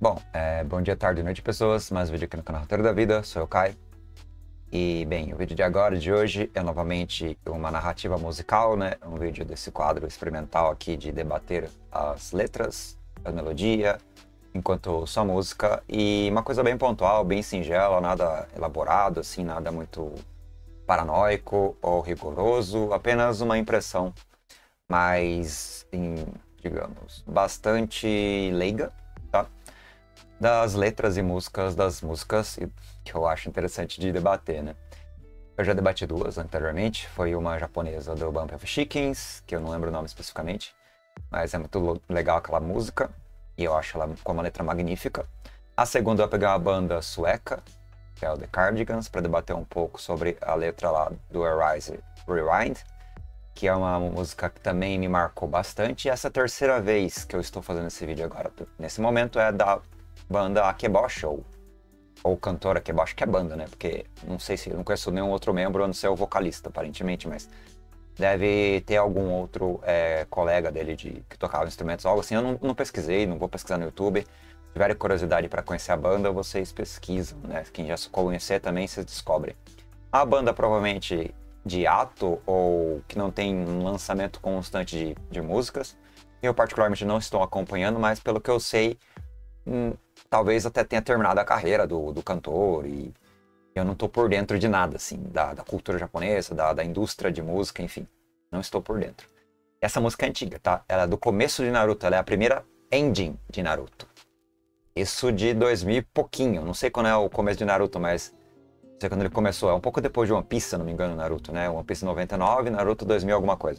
Bom, bom dia, tarde e noite, pessoas. Mais um vídeo aqui no canal Roteiro da Vida. Sou eu, Kai. E, bem, o vídeo de agora, de hoje, é novamente uma narrativa musical, né? Um vídeo desse quadro experimental aqui de debater as letras, a melodia, enquanto só música. E uma coisa bem pontual, bem singela, nada elaborado, assim, nada muito paranoico ou rigoroso. Apenas uma impressão mais, digamos, bastante leiga, tá? Das letras e músicas das músicas, que eu acho interessante de debater, né? Eu já debati duas anteriormente, foi uma japonesa do Bump of Chickens, que eu não lembro o nome especificamente, mas é muito legal aquela música, e eu acho ela com uma letra magnífica. A segunda eu peguei uma banda sueca, que é o The Cardigans, para debater um pouco sobre a letra lá do Arise Rewind, que é uma música que também me marcou bastante. E essa terceira vez que eu estou fazendo esse vídeo agora, nesse momento, é da banda Akeboshi, ou cantora Akeboshi, que é banda, né? Porque não sei se eu não conheço nenhum outro membro, a não ser o vocalista, aparentemente, mas deve ter algum outro colega dele que tocava instrumentos, algo assim. Eu não pesquisei, não vou pesquisar no YouTube. Se tiverem curiosidade para conhecer a banda, vocês pesquisam, né? Quem já conhecer também, vocês descobrem. A banda provavelmente de ato, ou que não tem um lançamento constante de músicas. Eu particularmente não estou acompanhando, mas pelo que eu sei, talvez até tenha terminado a carreira do cantor, e eu não estou por dentro de nada, assim, da cultura japonesa, da indústria de música, enfim, não estou por dentro. Essa música é antiga, tá? Ela é do começo de Naruto, ela é a primeira ending de Naruto. Isso de 2000 e pouquinho, não sei quando é o começo de Naruto, mas não sei quando ele começou, é um pouco depois de One Piece, se eu não me engano, Naruto, né? One Piece 99, Naruto 2000 alguma coisa.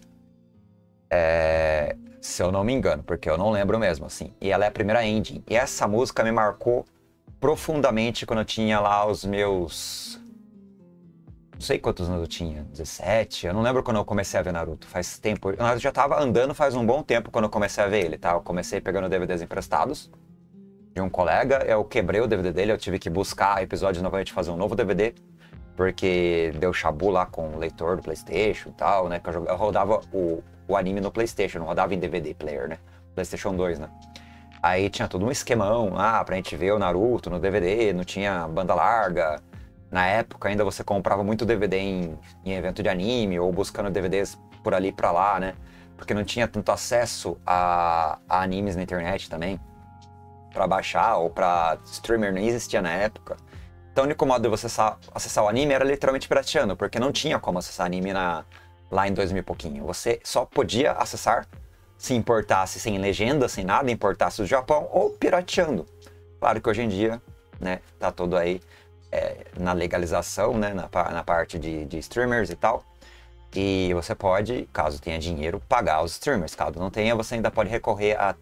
Se eu não me engano, porque eu não lembro mesmo, assim. E ela é a primeira ending. E essa música me marcou profundamente quando eu tinha lá os meus... Não sei quantos anos eu tinha, 17. Eu não lembro quando eu comecei a ver Naruto, faz tempo. O Naruto já tava andando faz um bom tempo quando eu comecei a ver ele, tá? Eu comecei pegando DVDs emprestados de um colega, eu quebrei o DVD dele, eu tive que buscar episódios novamente, fazer um novo DVD, porque deu chabu lá com o leitor do PlayStation e tal, né? Que eu rodava o anime no PlayStation, não rodava em DVD player, né? PlayStation 2, né? Aí tinha todo um esquemão pra gente ver o Naruto no DVD, não tinha banda larga. Na época ainda você comprava muito DVD em evento de anime, ou buscando DVDs por ali e pra lá, né? Porque não tinha tanto acesso a animes na internet também, pra baixar, ou pra streamer, nem existia na época. Então o único modo de você acessar o anime era literalmente pirateando, porque não tinha como acessar anime lá em 2000 e pouquinho. Você só podia acessar se importasse sem legenda, sem nada, importasse do Japão, ou pirateando. Claro que hoje em dia, né, tá todo aí na legalização, né, na parte de streamers e tal. E você pode, caso tenha dinheiro, pagar os streamers. Caso não tenha, você ainda pode recorrer a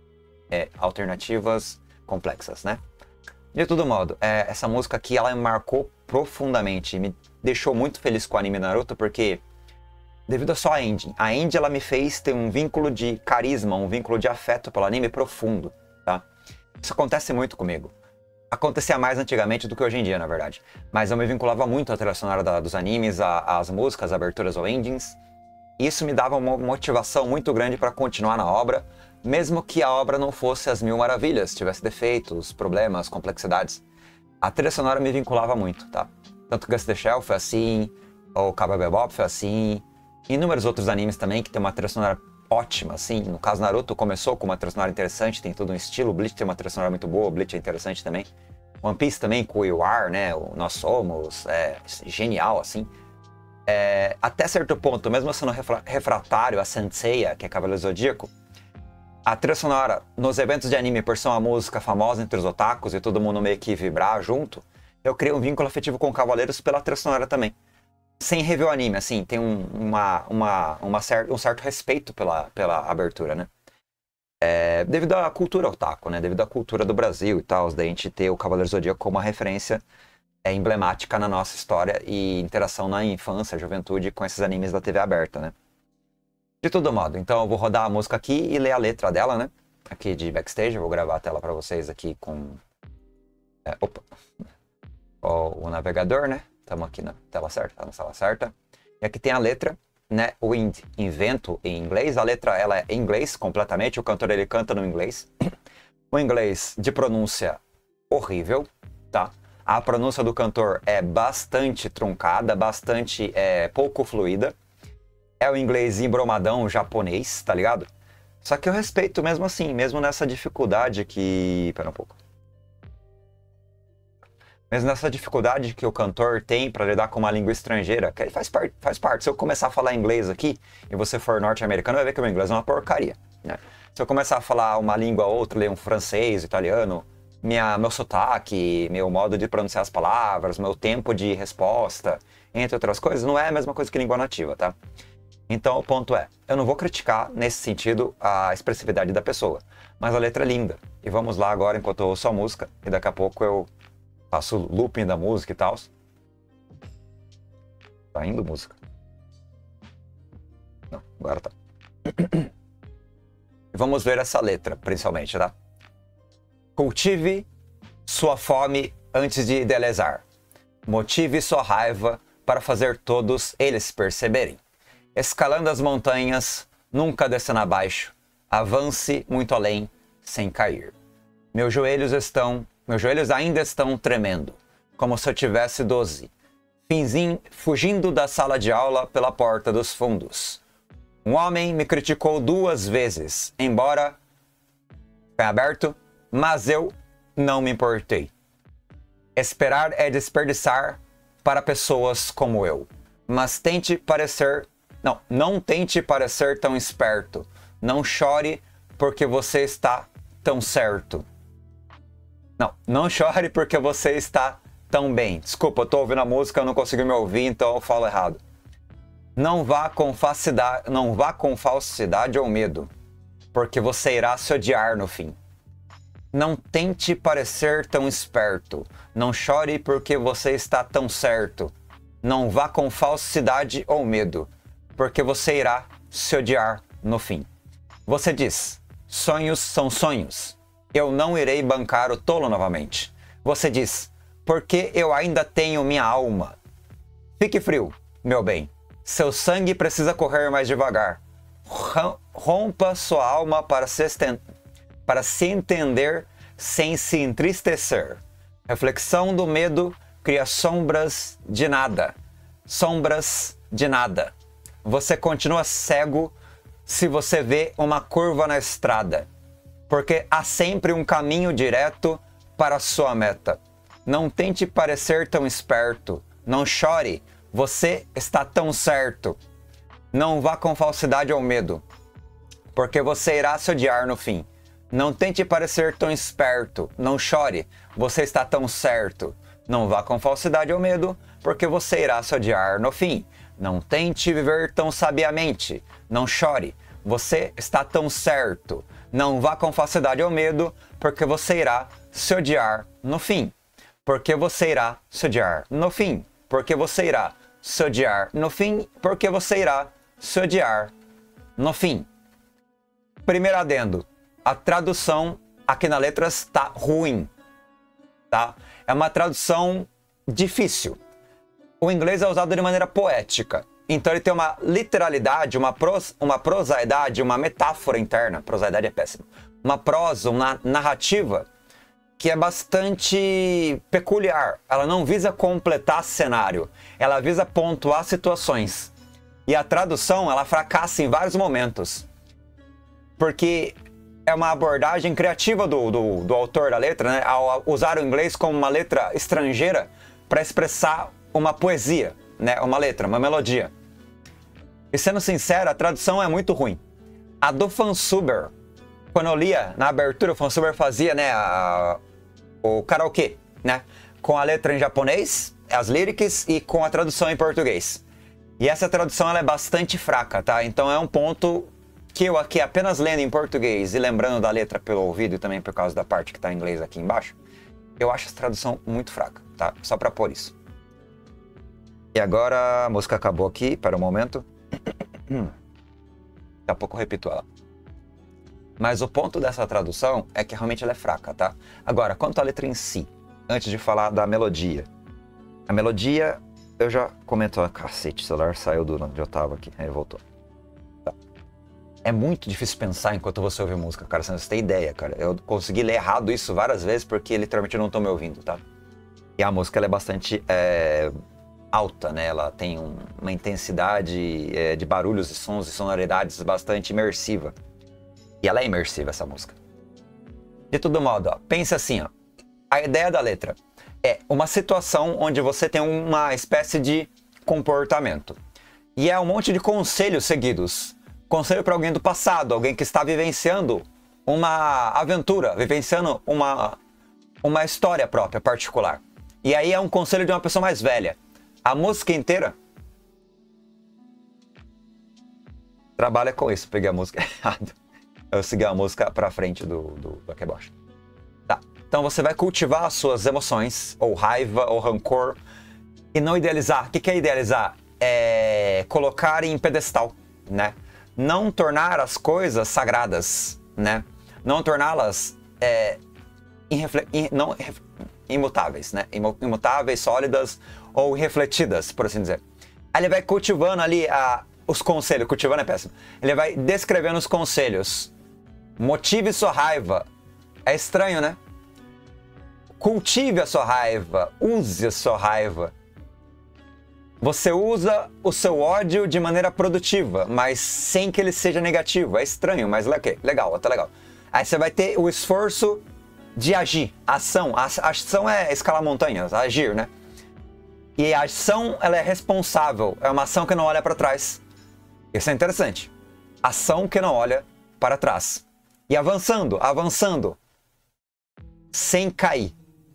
alternativas complexas, né? De todo modo, essa música aqui, ela me marcou profundamente, me deixou muito feliz com o anime Naruto, porque devido a só a ending. A ending, ela me fez ter um vínculo de carisma, um vínculo de afeto pelo anime profundo, tá? Isso acontece muito comigo. Acontecia mais antigamente do que hoje em dia, na verdade. Mas eu me vinculava muito à trilha sonora dos animes, às músicas, aberturas ou endings. Isso me dava uma motivação muito grande para continuar na obra, mesmo que a obra não fosse as mil maravilhas, tivesse defeitos, problemas, complexidades. A trilha sonora me vinculava muito, tá? Tanto Ghost in the Shell foi assim, ou Cowboy Bebop foi assim, e inúmeros outros animes também que tem uma trilha sonora ótima, assim. No caso, Naruto começou com uma trilha sonora interessante, tem todo um estilo. Bleach tem uma trilha sonora muito boa, Bleach é interessante também. One Piece também, com o You Are, né? O Nós Somos, genial, assim. Até certo ponto, mesmo sendo refratário a Senseiya, que é Cavaleiro Zodíaco, a trilha sonora nos eventos de anime, por ser uma música famosa entre os otakus e todo mundo meio que vibrar junto, eu criei um vínculo afetivo com Cavaleiros pela trilha sonora também. Sem rever o anime, assim, tem um certo respeito pela abertura, né? Devido à cultura otaku, né? Devido à cultura do Brasil e tal, daí a gente ter o Cavaleiro Zodíaco como uma referência emblemática na nossa história e interação na infância, juventude com esses animes da TV aberta, né? De todo modo, então eu vou rodar a música aqui e ler a letra dela, né? Aqui de backstage, eu vou gravar a tela para vocês aqui com o navegador, né? Estamos aqui na tela certa, tá na sala certa. E aqui tem a letra, né? Wind, vento em inglês. A letra, ela é em inglês completamente, o cantor ele canta no inglês. O inglês de pronúncia horrível, tá? A pronúncia do cantor é bastante truncada, bastante pouco fluida. É o inglês embromadão japonês, tá ligado? Só que eu respeito mesmo assim, mesmo nessa dificuldade que... Pera um pouco. Mesmo nessa dificuldade que o cantor tem para lidar com uma língua estrangeira, que faz parte. Se eu começar a falar inglês aqui, e você for norte-americano, vai ver que o meu inglês é uma porcaria, né? Se eu começar a falar uma língua ou outra, ler um francês, italiano, meu sotaque, meu modo de pronunciar as palavras, meu tempo de resposta, entre outras coisas, não é a mesma coisa que língua nativa, tá? Então o ponto é, eu não vou criticar nesse sentido a expressividade da pessoa, mas a letra é linda. E vamos lá agora enquanto eu ouço a música, e daqui a pouco eu faço o looping da música e tal. Tá indo música? Não, agora tá. Vamos ver essa letra, principalmente, tá? Cultive sua fome antes de delezar. Motive sua raiva para fazer todos eles perceberem. Escalando as montanhas, nunca descendo abaixo. Avance muito além, sem cair. Meus joelhos ainda estão tremendo, como se eu tivesse 12. Fugindo da sala de aula pela porta dos fundos. Um homem me criticou 2 vezes, embora foi aberto, mas eu não me importei. Esperar é desperdiçar para pessoas como eu. Mas não tente parecer tão esperto. Não chore porque você está tão certo. Não chore porque você está tão bem. Desculpa, eu tô ouvindo a música, eu não consigo me ouvir, então eu falo errado. Não vá com falsidade ou medo, porque você irá se odiar no fim. Não tente parecer tão esperto. Não chore porque você está tão certo. Não vá com falsidade ou medo, porque você irá se odiar no fim. Você diz, sonhos são sonhos. Eu não irei bancar o tolo novamente. Você diz, porque eu ainda tenho minha alma. Fique frio, meu bem. Seu sangue precisa correr mais devagar. Rompa sua alma para se entender sem se entristecer. Reflexão do medo cria sombras de nada. Sombras de nada. Você continua cego se você vê uma curva na estrada, porque há sempre um caminho direto para a sua meta. Não tente parecer tão esperto. Não chore, você está tão certo. Não vá com falsidade ou medo, porque você irá se odiar no fim. Não tente parecer tão esperto. Não chore, você está tão certo. Não vá com falsidade ou medo, porque você irá se odiar no fim. Não tente viver tão sabiamente. Não chore, você está tão certo. Não vá com falsidade ou medo, porque você irá se odiar no fim. Porque você irá se odiar no fim. Porque você irá se odiar no fim. Porque você irá se odiar no fim. Primeiro adendo. A tradução aqui na letra está ruim, tá? É uma tradução difícil. O inglês é usado de maneira poética. Então ele tem uma literalidade, uma prosaidade, uma metáfora interna. Prosaidade é péssimo. Uma prosa, uma narrativa que é bastante peculiar. Ela não visa completar cenário. Ela visa pontuar situações. E a tradução, ela fracassa em vários momentos. Porque é uma abordagem criativa do autor da letra, né? Ao usar o inglês como uma letra estrangeira para expressar uma poesia, né? Uma letra, uma melodia. E sendo sincero, a tradução é muito ruim. A do Fansuber, quando eu lia na abertura, o Fansuber fazia, né, o karaokê, né? Com a letra em japonês, as lyrics, e com a tradução em português. E essa tradução ela é bastante fraca, tá? Então é um ponto que eu aqui apenas lendo em português e lembrando da letra pelo ouvido e também por causa da parte que está em inglês aqui embaixo, eu acho essa tradução muito fraca, tá? Só para pôr isso. E agora a música acabou aqui, para o momento. Daqui a pouco eu repito ela. Mas o ponto dessa tradução é que realmente ela é fraca, tá? Agora, quanto à letra em si, antes de falar da melodia. A melodia, eu já comento, cacete, o celular saiu do onde eu tava aqui, aí voltou. Tá. É muito difícil pensar enquanto você ouve música, cara. Você não tem ideia, cara. Eu consegui ler errado isso várias vezes porque literalmente eu não tô me ouvindo, tá? E a música, ela é bastante alta, né? Ela tem uma intensidade de barulhos e sons e sonoridades bastante imersiva. E ela é imersiva, essa música. De todo modo, ó, pensa assim, ó. A ideia da letra é uma situação onde você tem uma espécie de comportamento. E é um monte de conselhos seguidos. Conselho para alguém do passado, alguém que está vivenciando uma aventura, vivenciando uma história própria, particular. E aí é um conselho de uma pessoa mais velha. A música inteira trabalha com isso. Peguei a música errada. Eu segui a música pra frente do Akeboshi. Tá. Então você vai cultivar as suas emoções, ou raiva, ou rancor, e não idealizar. O que é idealizar? É colocar em pedestal, né? Não tornar as coisas sagradas, né? Não torná-las imutáveis, né? Imutáveis, sólidas ou irrefletidas, por assim dizer. Aí ele vai cultivando ali os conselhos. Cultivando é péssimo. Ele vai descrevendo os conselhos. Motive sua raiva. É estranho, né? Cultive a sua raiva. Use a sua raiva. Você usa o seu ódio de maneira produtiva, mas sem que ele seja negativo. É estranho, mas ok, legal, até legal. Aí você vai ter o esforço de agir, ação. A ação é escalar montanhas, agir, né? E a ação, ela é responsável. É uma ação que não olha para trás. Isso é interessante. Ação que não olha para trás. E avançando, avançando. Sem cair.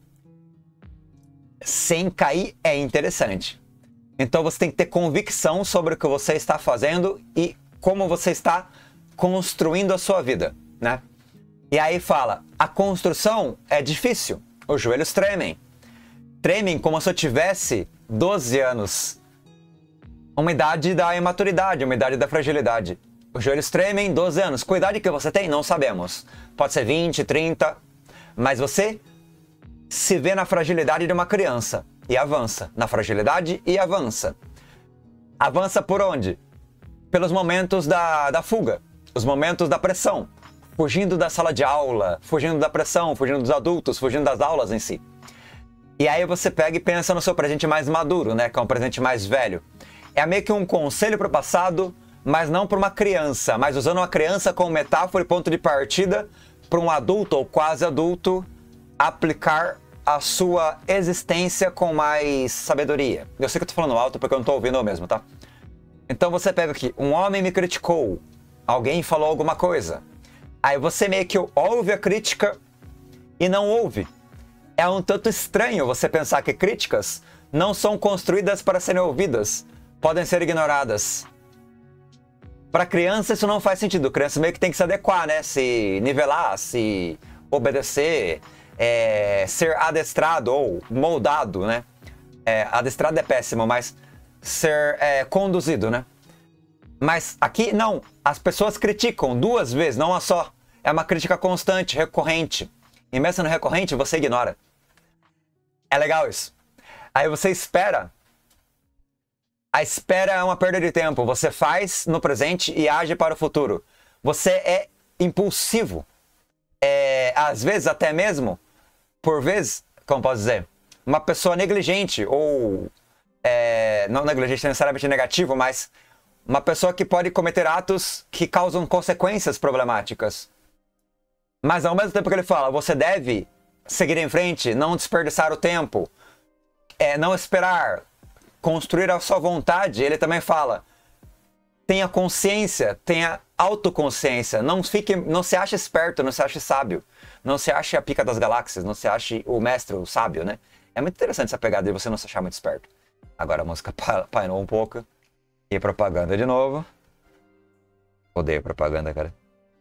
Sem cair é interessante. Então você tem que ter convicção sobre o que você está fazendo e como você está construindo a sua vida, né? E aí fala, a construção é difícil, os joelhos tremem. Tremem como se eu tivesse 12 anos. Uma idade da imaturidade, uma idade da fragilidade. Os joelhos tremem, 12 anos. Qual idade que você tem? Não sabemos. Pode ser 20, 30, mas você se vê na fragilidade de uma criança. E avança. Na fragilidade e avança. Avança por onde? Pelos momentos da fuga. Os momentos da pressão. Fugindo da sala de aula, fugindo da pressão, fugindo dos adultos, fugindo das aulas em si. E aí você pega e pensa no seu presente mais maduro, né? Que é um presente mais velho. É meio que um conselho para o passado, mas não para uma criança. Mas usando uma criança como metáfora e ponto de partida para um adulto ou quase adulto aplicar a sua existência com mais sabedoria. Eu sei que eu tô falando alto porque eu não tô ouvindo eu mesmo, tá? Então você pega aqui, um homem me criticou, alguém falou alguma coisa. Aí você meio que ouve a crítica e não ouve. É um tanto estranho você pensar que críticas não são construídas para serem ouvidas, podem ser ignoradas. Para criança isso não faz sentido, a criança meio que tem que se adequar, né? Se nivelar, se obedecer, ser adestrado ou moldado, né? Adestrado é péssimo, mas ser conduzido, né? Mas aqui não, as pessoas criticam 2 vezes, não uma só. É uma crítica constante, recorrente. E mesmo sendo recorrente, você ignora. É legal isso. Aí você espera. A espera é uma perda de tempo. Você faz no presente e age para o futuro. Você é impulsivo. Às vezes até mesmo, por vezes, como posso dizer, uma pessoa negligente ou não negligente necessariamente negativo, mas uma pessoa que pode cometer atos que causam consequências problemáticas. Mas ao mesmo tempo que ele fala, você deve seguir em frente, não desperdiçar o tempo, não esperar, construir a sua vontade, ele também fala, tenha consciência, tenha autoconsciência, não se ache esperto, não se ache sábio, não se ache a pica das galáxias, não se ache o mestre, o sábio, né? É muito interessante essa pegada de você não se achar muito esperto. Agora a música painou um pouco. E propaganda de novo. Odeio propaganda, cara.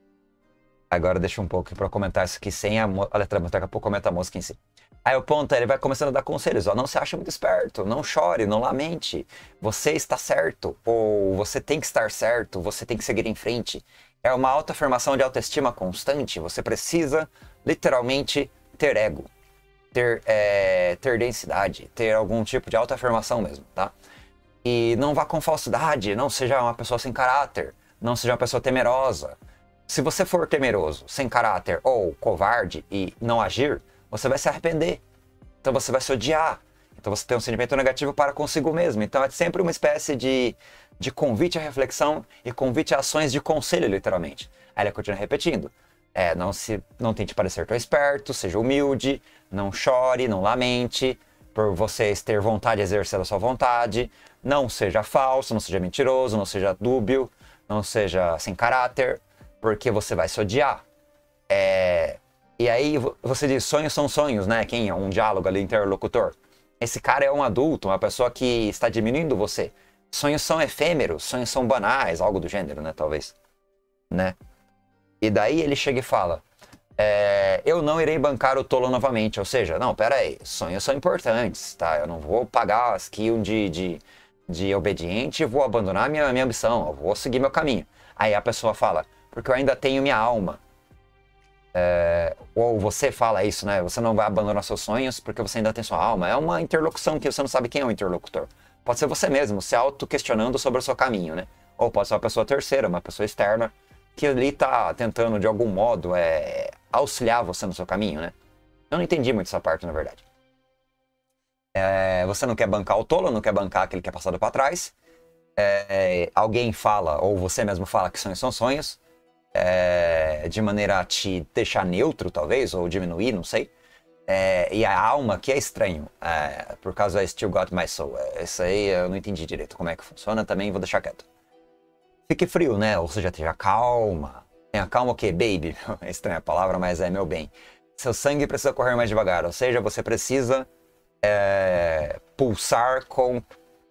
Agora deixa um pouco pra comentar isso aqui sem a letra, mas daqui a pouco comenta a música em si. Aí o ponto ele vai começando a dar conselhos, ó. Não se ache muito esperto, não chore, não lamente. Você está certo, ou você tem que estar certo, você tem que seguir em frente. É uma autoafirmação de autoestima constante. Você precisa, literalmente, ter ego. Ter densidade, ter algum tipo de autoafirmação mesmo, tá? E não vá com falsidade, não seja uma pessoa sem caráter. Não seja uma pessoa temerosa. Se você for temeroso, sem caráter ou covarde e não agir, você vai se arrepender. Então você vai se odiar. Então você tem um sentimento negativo para consigo mesmo. Então é sempre uma espécie de convite à reflexão e convite a ações de conselho, literalmente. Aí ele continua repetindo. Não tente parecer tão esperto, seja humilde, não chore, não lamente, por vocês ter vontade de exercer a sua vontade, não seja falso, não seja mentiroso, não seja dúbio, não seja sem caráter, porque você vai se odiar. E aí você diz, sonhos são sonhos, né? Quem é um diálogo ali interlocutor? Esse cara é um adulto, uma pessoa que está diminuindo você. Sonhos são efêmeros, sonhos são banais, algo do gênero, né? Talvez. Né? E daí ele chega e fala, eu não irei bancar o tolo novamente. Ou seja, não, pera aí, sonhos são importantes, tá? Eu não vou pagar as skill de obediente e vou abandonar minha ambição, eu vou seguir meu caminho. Aí a pessoa fala, porque eu ainda tenho minha alma. Ou você fala isso, né? Você não vai abandonar seus sonhos porque você ainda tem sua alma. É uma interlocução que você não sabe quem é o interlocutor. Pode ser você mesmo, se auto-questionando sobre o seu caminho, né? Ou pode ser uma pessoa terceira, uma pessoa externa, que ali tá tentando, de algum modo, auxiliar você no seu caminho, né? Eu não entendi muito essa parte, na verdade. Você não quer bancar o tolo, não quer bancar aquele que é passado para trás. Alguém fala, ou você mesmo fala que sonhos são sonhos, de maneira a te deixar neutro, talvez, ou diminuir, não sei. E a alma, que é estranho, por causa I Still Got My Soul. Isso aí eu não entendi direito como é que funciona, também vou deixar quieto. Fique frio, né? Ou seja, tenha calma. Tenha calma o quê? Baby. É estranha a palavra, mas é meu bem. Seu sangue precisa correr mais devagar, ou seja, você precisa pulsar com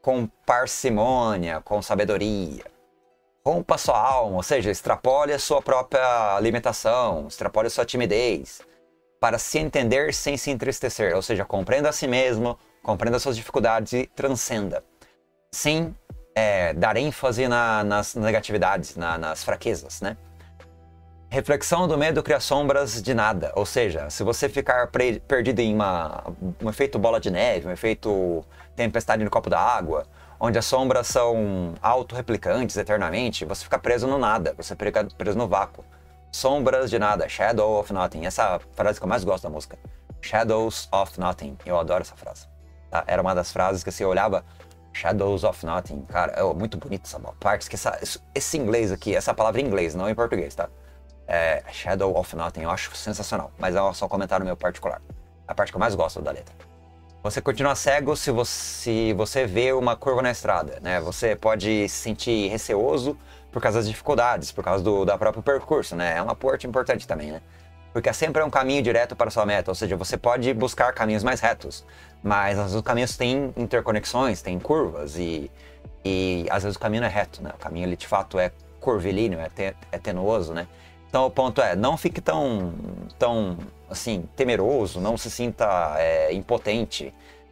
parcimônia, com sabedoria. Rompa sua alma, ou seja, extrapole a sua própria limitação, extrapole a sua timidez, para se entender sem se entristecer, ou seja, compreenda a si mesmo, compreenda as suas dificuldades e transcenda, sem dar ênfase nas negatividades, nas fraquezas, né? Reflexão do medo cria sombras de nada, ou seja, se você ficar perdido em um efeito bola de neve, um efeito tempestade no copo d'água, onde as sombras são autorreplicantes eternamente, você fica preso no nada, você fica preso no vácuo. Sombras de nada, Shadow of Nothing. Essa é a frase que eu mais gosto da música. Shadows of Nothing. Eu adoro essa frase. Tá? Era uma das frases que você olhava, Shadows of Nothing. Cara, é muito bonito essa parte. Que esse inglês aqui, essa palavra em inglês, não em português, tá? Shadow of Nothing, eu acho sensacional. Mas é só um comentário meu particular. A parte que eu mais gosto da letra. Você continua cego se você vê uma curva na estrada, né? Você pode se sentir receoso por causa das dificuldades, por causa do próprio percurso, né? É uma parte importante também, né? Porque sempre é um caminho direto para a sua meta, ou seja, você pode buscar caminhos mais retos, mas às vezes os caminhos têm interconexões, têm curvas e às vezes o caminho não é reto, né? O caminho, ele de fato é curvilíneo, é tenuoso, né? Então o ponto não fique tão assim, temeroso, não se sinta impotente.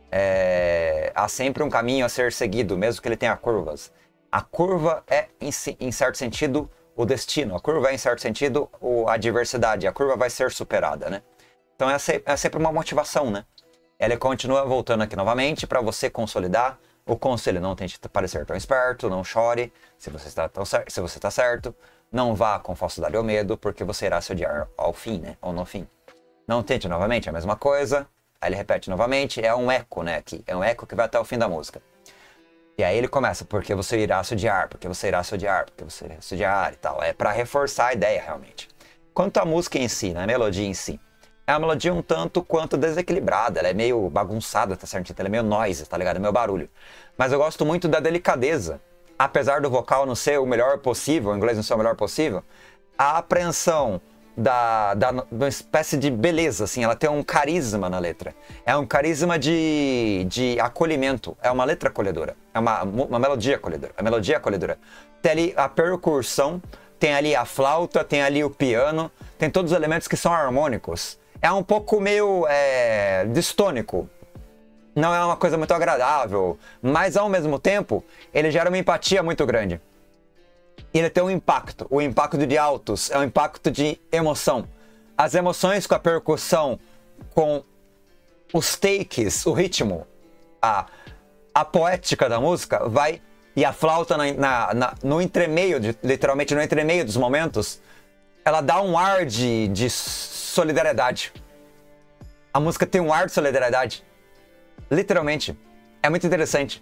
Há sempre um caminho a ser seguido, mesmo que ele tenha curvas. A curva é, em certo sentido, o destino. A curva é, em certo sentido, a adversidade. A curva vai ser superada, né? Então é sempre uma motivação, né? Ela continua voltando aqui novamente para você consolidar o conselho. Não tente parecer tão esperto, não chore se você está certo. Não vá com falsidade ou medo, porque você irá se odiar ao fim, né? Ou no fim. Não tente novamente a mesma coisa. Aí ele repete novamente. É um eco, né? Aqui. É um eco que vai até o fim da música. E aí ele começa, porque você irá se odiar, porque você irá se odiar, porque você irá se odiar e tal. É pra reforçar a ideia, realmente. Quanto à música em si, né? A melodia em si. É uma melodia um tanto quanto desequilibrada. Ela é meio bagunçada, tá certo? Ela é meio noise, tá ligado? É meio barulho. Mas eu gosto muito da delicadeza. Apesar do vocal não ser o melhor possível, o inglês não ser o melhor possível, a apreensão de uma espécie de beleza, assim, ela tem um carisma na letra. É um carisma de acolhimento. É uma letra acolhedora. É uma melodia acolhedora. A melodia acolhedora. Tem ali a percussão, tem ali a flauta, tem ali o piano, tem todos os elementos que são harmônicos. É um pouco meio distônico. Não é uma coisa muito agradável, mas ao mesmo tempo, ele gera uma empatia muito grande. Ele tem um impacto. O impacto de altos é um impacto de emoção. As emoções com a percussão, com os takes, o ritmo, a poética da música vai E a flauta no entremeio, literalmente no entremeio dos momentos, ela dá um ar de solidariedade. A música tem um ar de solidariedade. Literalmente. É muito interessante.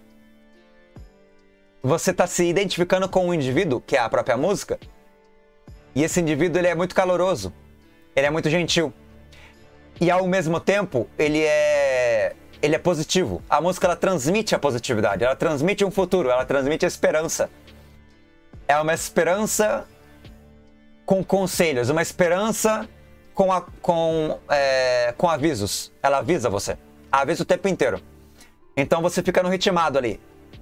Você está se identificando com um indivíduo, que é a própria música, e esse indivíduo ele é muito caloroso, ele é muito gentil. E ao mesmo tempo, ele é positivo. A música ela transmite a positividade, ela transmite um futuro, ela transmite a esperança. É uma esperança com conselhos, uma esperança com avisos. Ela avisa você, avisa o tempo inteiro. Então você fica no ritmado ali.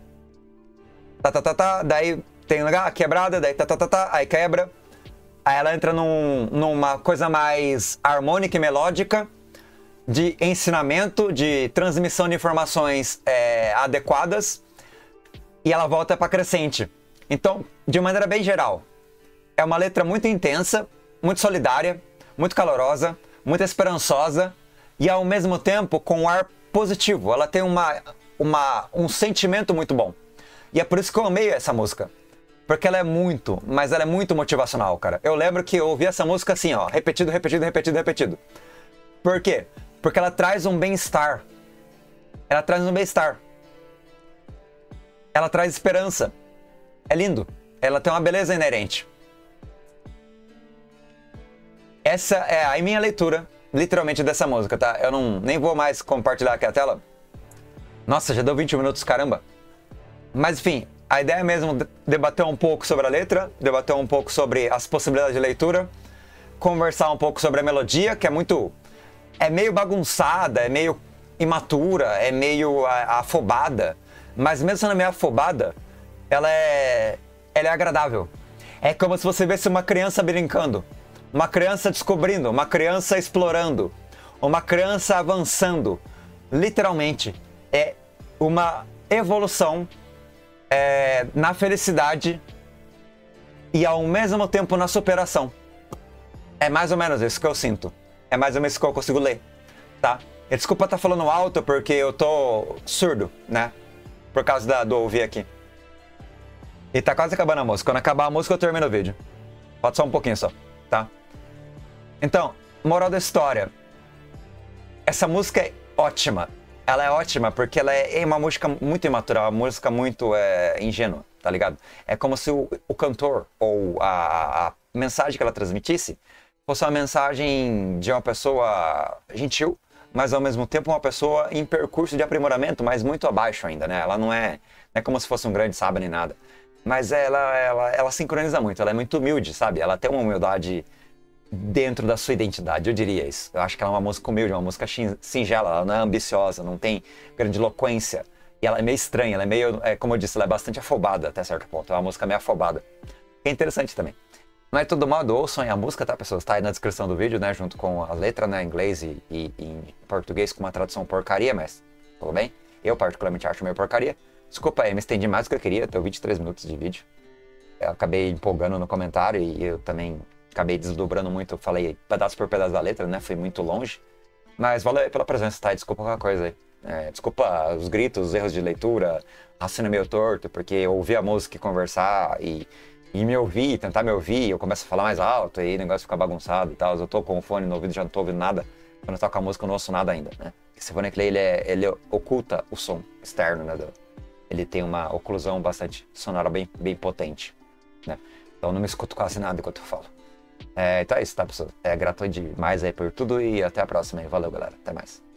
Daí tem a quebrada, daí aí quebra. Aí ela entra numa coisa mais harmônica e melódica, de ensinamento, de transmissão de informações adequadas, e ela volta para crescente. Então, de maneira bem geral, é uma letra muito intensa, muito solidária, muito calorosa, muito esperançosa, e ao mesmo tempo com um ar positivo. Ela tem um sentimento muito bom. E é por isso que eu amei essa música. Porque ela é muito, mas ela é muito motivacional, cara. Eu lembro que eu ouvi essa música assim, ó, repetido, repetido, repetido, repetido. Por quê? Porque ela traz um bem-estar. Ela traz um bem-estar. Ela traz esperança. É lindo. Ela tem uma beleza inerente. Essa é a minha leitura, literalmente, dessa música, tá? Eu nem vou mais compartilhar aqui a tela. Nossa, já deu 20 minutos, caramba. Mas, enfim, a ideia é mesmo debater um pouco sobre a letra, debater um pouco sobre as possibilidades de leitura, conversar um pouco sobre a melodia, que é meio bagunçada, é meio imatura, é meio afobada, mas mesmo sendo meio afobada, ela é agradável. É como se você visse uma criança brincando, uma criança descobrindo, uma criança explorando, uma criança avançando. Literalmente, é uma evolução na felicidade e ao mesmo tempo na superação. É mais ou menos isso que eu sinto. É mais ou menos isso que eu consigo ler, tá? E desculpa estar falando alto porque eu tô surdo, né? Por causa do ouvir aqui. E tá quase acabando a música. Quando acabar a música eu termino o vídeo. Falta só um pouquinho só, tá? Então, moral da história. Essa música é ótima. Ela é ótima porque ela é uma música muito imatura, uma música muito ingênua, tá ligado? É como se o cantor ou a mensagem que ela transmitisse fosse uma mensagem de uma pessoa gentil, mas ao mesmo tempo uma pessoa em percurso de aprimoramento, mas muito abaixo ainda, né? Ela não é como se fosse um grande sábio nem nada. Mas ela sincroniza muito, ela é muito humilde, sabe? Ela tem uma humildade dentro da sua identidade, eu diria isso. Eu acho que ela é uma música humilde, uma música singela, ela não é ambiciosa, não tem grandiloquência. E ela é meio estranha, ela é meio, como eu disse, ela é bastante afobada até certo ponto. É uma música meio afobada. É interessante também. Mas de todo modo, ouçam aí a música, tá, pessoas? Tá aí na descrição do vídeo, né, junto com a letra, né, em inglês e em português com uma tradução porcaria, mas tudo bem? Eu particularmente acho meio porcaria. Desculpa aí, me estendi mais do que eu queria, deu 23 minutos de vídeo. Eu acabei empolgando no comentário e eu também acabei desdobrando muito, falei pedaço por pedaço da letra, né? Fui muito longe. Mas valeu aí pela presença, tá? Desculpa qualquer coisa aí. Desculpa os gritos, os erros de leitura, raciocínio meio torto, porque eu ouvi a música e conversar e me ouvir, tentar me ouvir, eu começo a falar mais alto e o negócio fica bagunçado e tal. Eu tô com o fone no ouvido, já não tô ouvindo nada. Quando eu toco a música eu não ouço nada ainda, né? Esse fone aqui, ele oculta o som externo, né? Ele tem uma oclusão bastante sonora bem potente, né? Então eu não me escuto quase nada enquanto eu falo. Então é isso, tá, pessoal? Grato demais aí por tudo e até a próxima aí. Valeu, galera. Até mais.